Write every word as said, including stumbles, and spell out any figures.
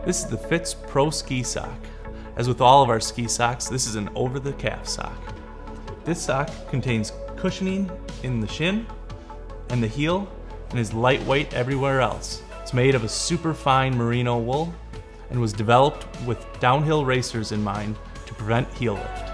This is the Fitz Pro Ski Sock. As with all of our ski socks, this is an over-the-calf sock. This sock contains cushioning in the shin and the heel and is lightweight everywhere else. It's made of a super fine merino wool and was developed with downhill racers in mind to prevent heel lift.